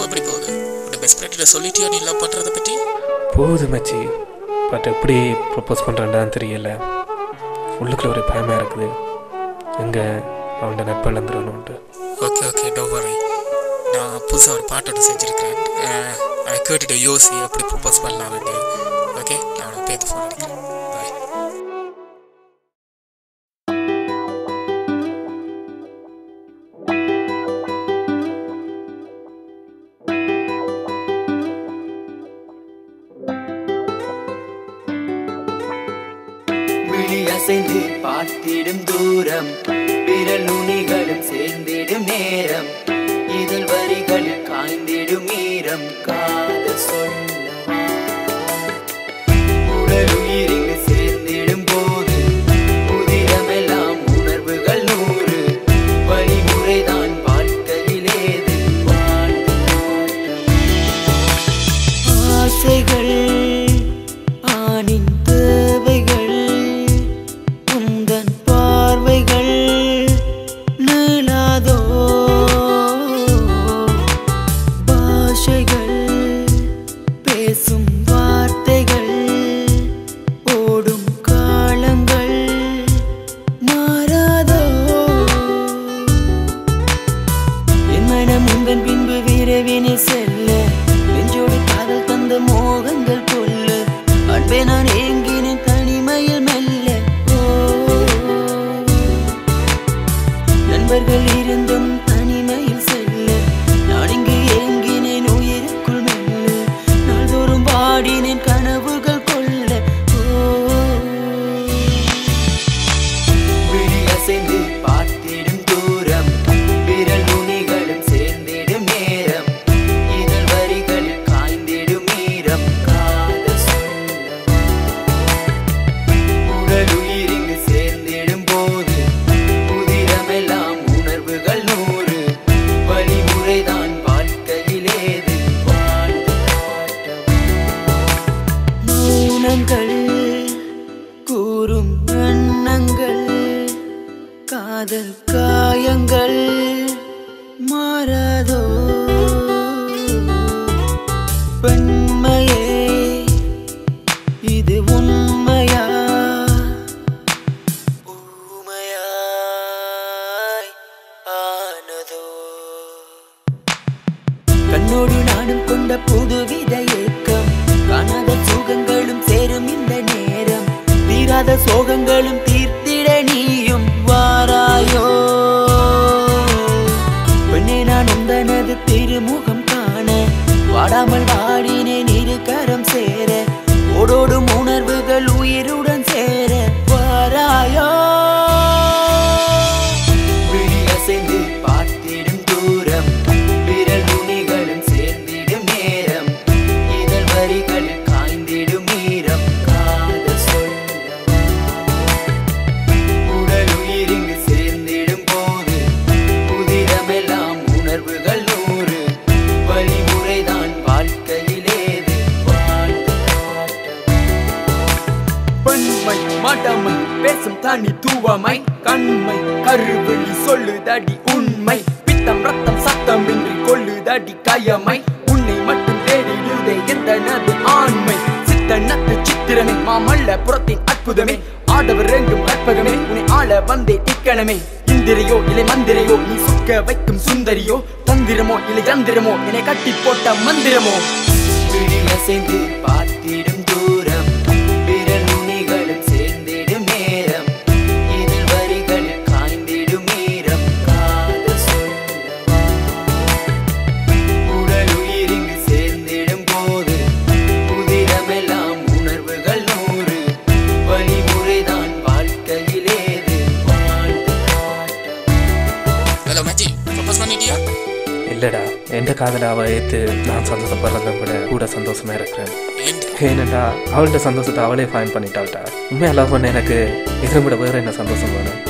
எப்படி போகுது? இந்த பெஸ்ட் ஃப்ரெண்ட்ட சொல்லிட்டியா நீ லவ் பண்றத பத்தி? போகுது மச்சி. பட் எப்படி ப்ரப்போஸ் பண்ணுறேன்னு தெரியல. உள்ளுக்குள்ள ஒரு பயமாக இருக்குது. எங்கே அவன்கிட்ட நட்பு இழந்துருவணுன்ட்டு. Okay okay, don't worry. நான் புதுசாக ஒரு பாட்டோட செஞ்சுருக்கிறேன். அதை கேட்டுட்டு யோசி எப்படி ப்ரப்போஸ் பண்ணலாம்ட்டு. ஓகே, நான் அவனை பேத்து ஃபோன் அடிக்கிறேன். பாய். அசைந்து பார்த்திடும் தூரம், விரல் நுனிகளும் சேர்ந்திடும் நேரம், இதழ் வரிகளில் காய்ந்திடும் ஈரம், காதல் சொல்லவா உடல் உயிரிங்கு சேர்ந்திடும் போது உதிரமெல்லாம் உணர்வுகள் 100, வழிமுறைதான் வாழ்க்கையிலேது வாழ்ந்து ஆசைகள் ஆணின் தேவைகள் செல்ல நெஞ்சோடு காதல் தந்த மோகங்கள் கொல்ல அன்பே நான் ஏங்கினேன் தனிமையில் மெல்ல. நண்பர்கள் இருந்தும் தனிமையில் செல்ல நான் இங்கு ஏங்கினேன் உயிருக்குள் மெல்ல. நாள்தோறும் பாடினேன் கனவுகள் கொல்ல. விழி அசைந்து பார்த்திடும் தூரம், விரல் நுனிகளும் சேர்ந்திடும் நேரம், கூறும் எண்ணங்கள், காதல் காயங்கள் மாறாதோ. பெண்மையே இது உண்மையா ஊமையாய் ஆனதோ. கண்ணோடு நானும் கொண்ட புதுவித ஏக்கம், காணாத சுகங்களும் சேரும் இந்த நேரம், தீராத சோகங்களும் தீர்த்திட நீயும் வாராயோ. பெண்ணே நான் உந்தனது திருமுகம் காண வாடாமல் வாடினேன் இரு கரம் சேர, ஓடோடும் உணர்வுகள் உயிருடன் சேர வாராயோ. விழி அசைந்து பார்த்திடும் தூரம், விரல் நுனிகளும் சேர்ந்திடும் நேரம், இதழ் வரிகளில் காய்ந்திடும் ஈரம், காதல் சொல்லவா உடல் உயிரிங்கு சேர்ந்திடும் போது உதிரமெல்லாம் உணர்வுகள் 100, வழிமுறைதான் வாழ்க்கையிலேது வாழ்ந்து காட்டவா. பெண்மை மடமை பேசும் தனி தூவமை, கண்மை கருவெளி சொல்லுதடி உண்மை, பித்தம் ரத்தம் சத்தமின்றி கொள்ளுதடி கயமை, உன்னை மட்டும் தேடிடுதே எந்தனது ஆண்மை. சித்தனத்து சித்திரமே மாமல்ல புறத்தின் அற்புதமே, ஆடவர் ரெண்டும் கற்பகமே, உன்னை ஆள வந்தே திக்கணமே. இந்திரையோ இல்லை மந்திரையோ, நீ சுக்க வைக்கும் சுந்தரியோ, தந்திரமோ இல்லை யந்திரமோ, என்னை கட்டி போட்ட மந்திரமோ. விழி அசைந்து பார்த்திடும் தூரம், விரல் நுனிகளும் சேர்ந்திடும் நேரம், இதழ் வரிகளில் காய்ந்திடும் ஈரம், காதல் சொல்லவா உடல் உயிரிங்கு சேர்ந்திடும் போது உதிரமெல்லாம் உணர்வுகள் 100, வழிமுறைதான் வாழ்க்கையிலேது வாழ்ந்து காட்டவா. ஹலோ மச்சி, ப்ரப்போஸ் பண்ணிட்டியா? இல்லைடா, எந்த காதலை அவள் ஏற்று நான் சந்தோஷப்படுறத விட கூட சந்தோஷமாக இருக்கிறேன். ஏனண்டா அவள்கிட்ட சந்தோஷத்தை அவளே ஃபைன் பண்ணிட்டாள்டா. உண்மையாக லவ் பண்ண எனக்கு இதை விட வேறு என்ன சந்தோஷம் வேணும்?